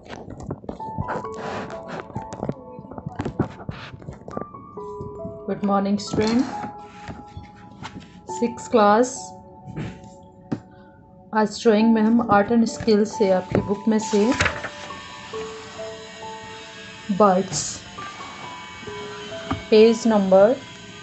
Good morning student, 6th class. आज drawing में हम आर्ट एंड स्किल्स से आपकी बुक में से बर्ड्स पेज नंबर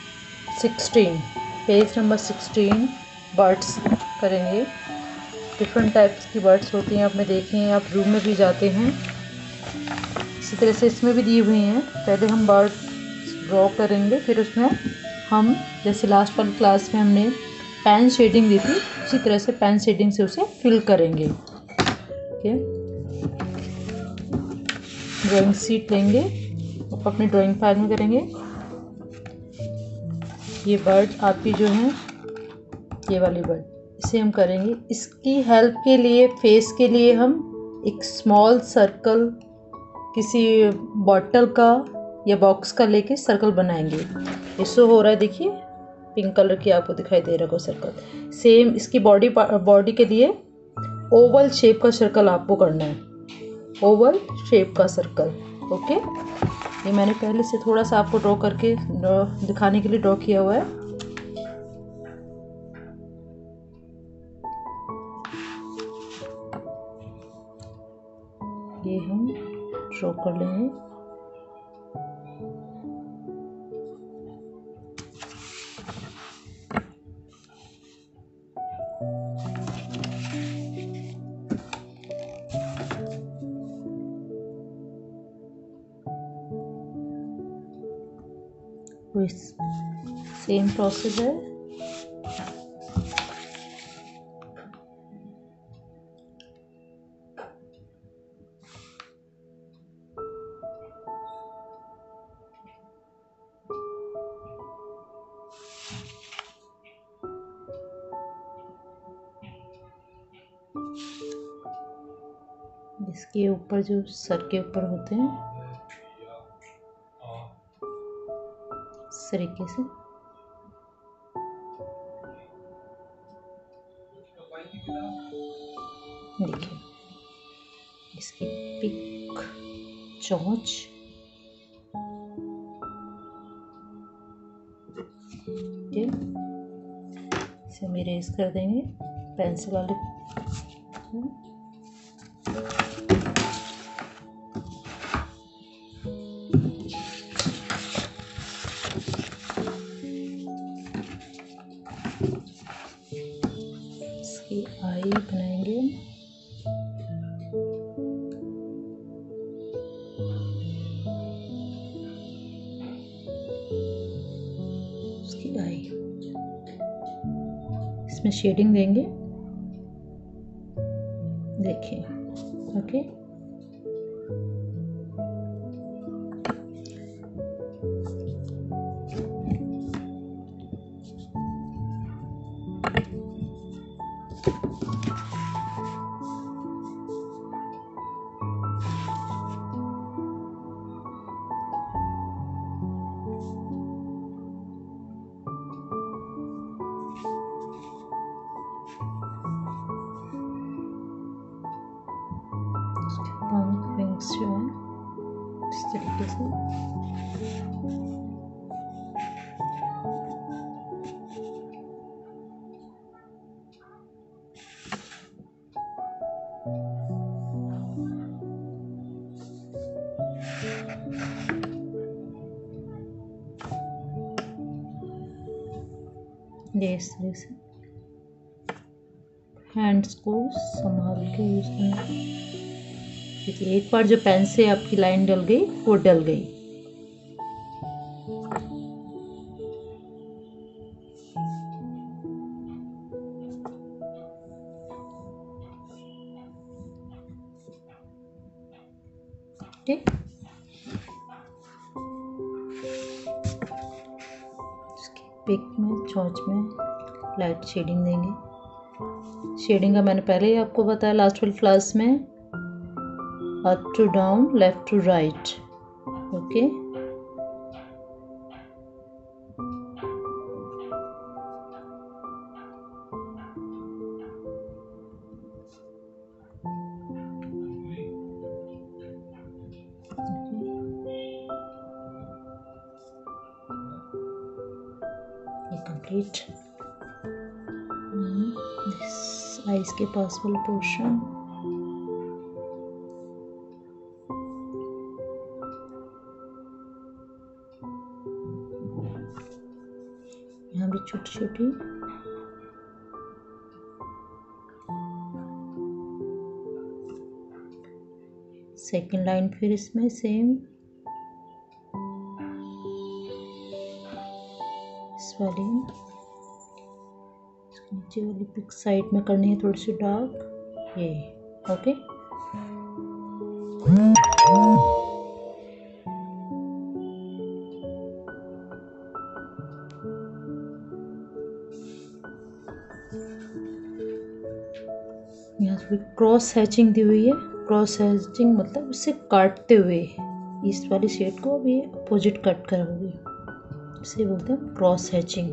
16 बर्ड्स करेंगे। डिफरेंट टाइप्स की बर्ड्स होती हैं, आपने देखे हैं, आप रूम में भी जाते हैं। इसी तरह से इसमें भी दी हुई हैं। पहले हम बर्ड ड्रॉ करेंगे, फिर उसमें हम जैसे लास्ट वाली क्लास में हमने पेन शेडिंग दी थी, उसी तरह से पेन शेडिंग से उसे फिल करेंगे। ओके, ड्राइंग शीट लेंगे, अपनी ड्राइंग फाइल में करेंगे। ये बर्ड आपकी जो है, ये वाली बर्ड, इसे हम करेंगे। इसकी हेल्प के लिए, फेस के लिए हम एक स्मॉल सर्कल किसी बॉटल का या बॉक्स का लेके सर्कल बनाएंगे। ये शो हो रहा है, देखिए पिंक कलर की आपको दिखाई दे रहा है सर्कल। सेम इसकी बॉडी के लिए ओवल शेप का सर्कल आपको करना है, ओवल शेप का सर्कल। ओके, ये मैंने पहले से थोड़ा सा आपको ड्रॉ करके दिखाने के लिए ड्रॉ किया हुआ है। ये हम ड्रॉ कर लेंगे। सेम प्रोसेस है। इसके ऊपर जो सर के ऊपर होते हैं, इस तरीके से देखिए, इसकी पिक, चोंच, इसे हम इरेज कर देंगे पेंसिल वाले। इसकी आई बनाएंगे। उसकी आई, इसमें शेडिंग देंगे, देखिए। ओके, विंग्स जो है इस तरीके से। ये इस तरह से हैंड्स को संभाल के यूज करना। देखिए, एक बार जो पेन से आपकी लाइन डल गई, वो डल गई। ठीक, इसकी पिक में, चोंच में लाइट शेडिंग देंगे। शेडिंग का मैंने पहले ही आपको बताया लास्ट वाली क्लास में, up to down, left to right. Okay, it this eyes के पास वाला पोर्शन। यहाँ भी छोटी छोटी। सेकेंड लाइन फिर इसमें सेम इस वाली नीचे वाली पिक साइड में करनी है थोड़ी सी डार्क, ये ओके। यहाँ थोड़ी क्रॉस हैचिंग दी हुई है। क्रॉस हैचिंग मतलब उसे काटते हुए इस वाली शेड को भी अपोजिट कट करोगे, इसे बोलते हैं क्रॉस हैचिंग।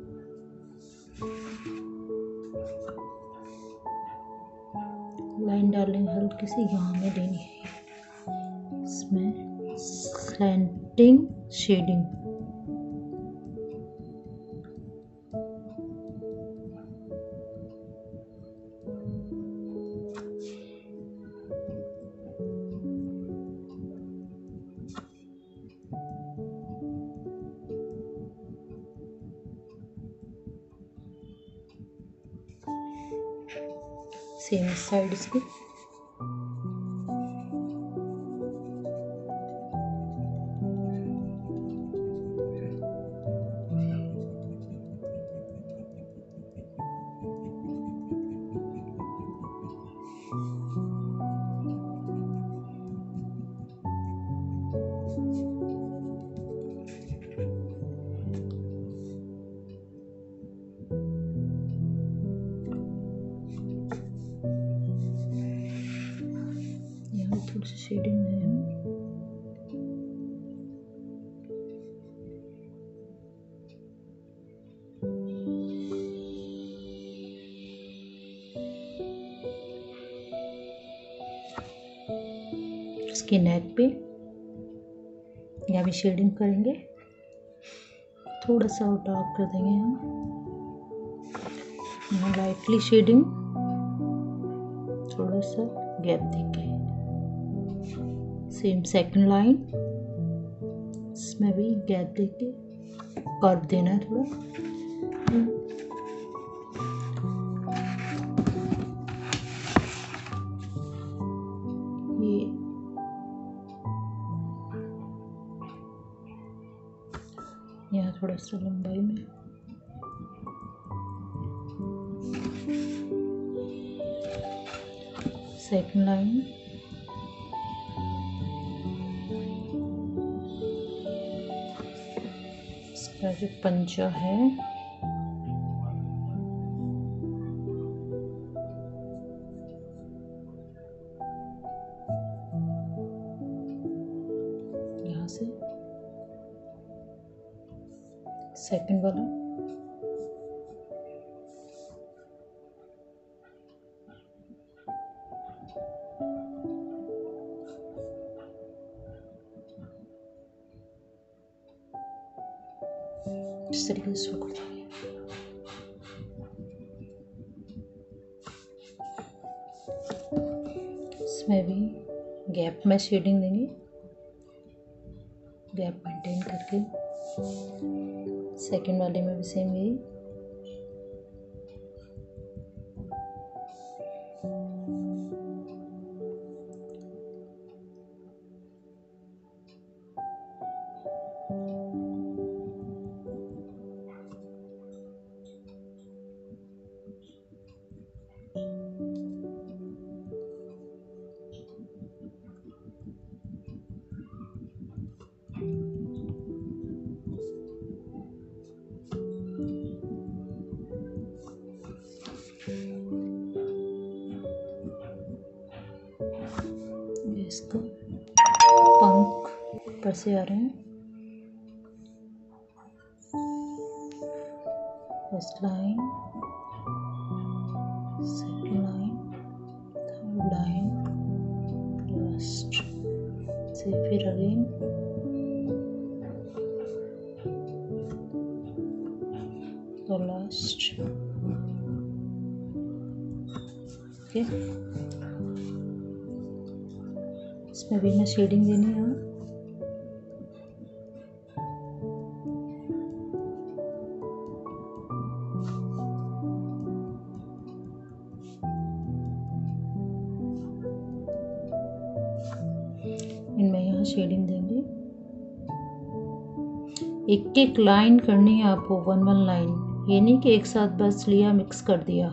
लाइन डालेंगे हल्की सी, यहाँ में देनी है इसमें स्लैंटिंग शेडिंग। सेम साइड इसकी। थोड़ी सी शेडिंग है। इसकी नेक पे यहाँ भी शेडिंग करेंगे, थोड़ा सा और डार्क कर देंगे हम। यहाँ लाइटली शेडिंग, थोड़ा सा गैप देंगे। सेम सेकंड लाइन, इसमें भी गैप देके कर्व देना है थोड़ा। ये यहाँ थोड़ा सा लंबाई में सेकंड लाइन। इसका जो पंजा है यहाँ से सेकंड वाला इस तरीके से शुरू कर देंगे। इसमें भी गैप में शेडिंग देंगे, गैप मेंटेन करके। सेकंड वाले में भी सेम यही। इसका पंख ऊपर से आ रहे हैं। First line, second line, third line, last से फिर अगेन और लास्ट। ओके, इसमें भी मैं शेडिंग देनी है। इनमें यहाँ शेडिंग देंगे। एक एक लाइन करनी है आपको, 1 लाइन, ये नहीं कि एक साथ बस लिया मिक्स कर दिया।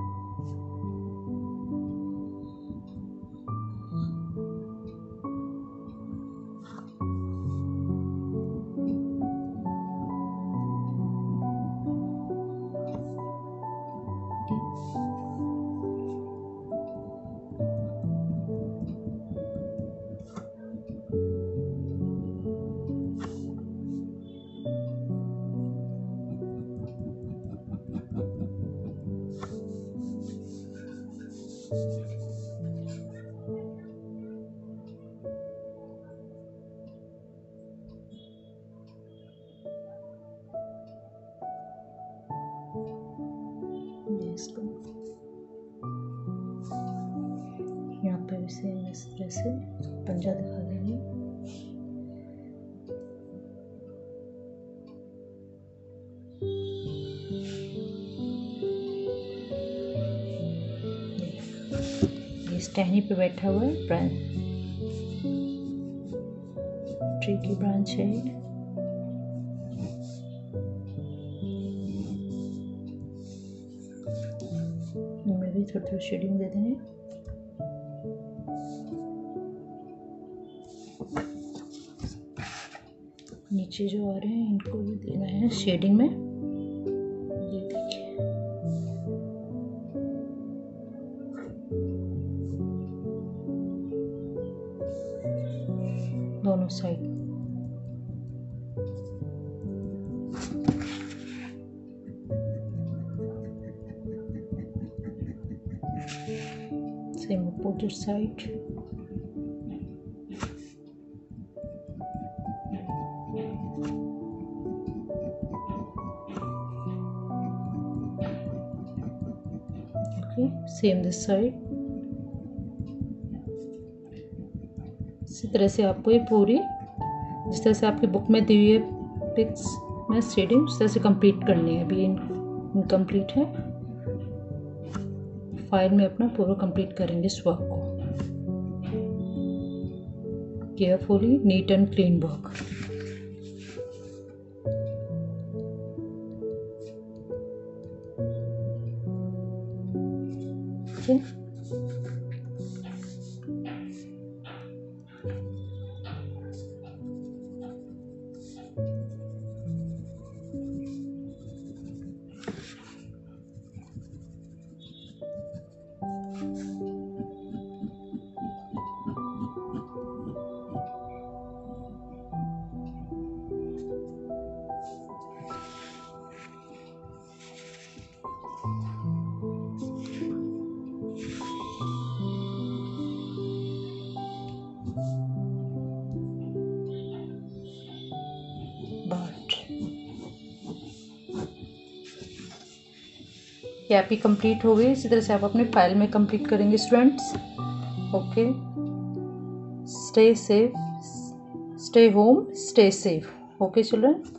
इसको यहाँ पे भी सेम इस तरह से पंजा दिखा देंगे। इस टहनी पे बैठा हुआ है ब्रांच, ट्री की ब्रांच है ये। इनमें भी थोड़ी थोड़ी शेडिंग दे देंगे। नीचे जो आ रहे हैं इनको भी देना है शेडिंग में। ये देखिए, दोनों side. Same opposite side. Same this side. इसी तरह से आपको ये पूरी, जिस तरह से आपकी बुक में दी हुई है पिक्स में शेडिंग, उस तरह से कंप्लीट करनी है। अभी इनकम्प्लीट है, फाइल में अपना पूरा कंप्लीट करेंगे इस वर्क को। Carefully, neat and clean work. Okay. ये आपकी कंप्लीट हो गई। इसी तरह से आप अपने फाइल में कंप्लीट करेंगे students. Okay, stay safe, stay home, stay safe. Okay children.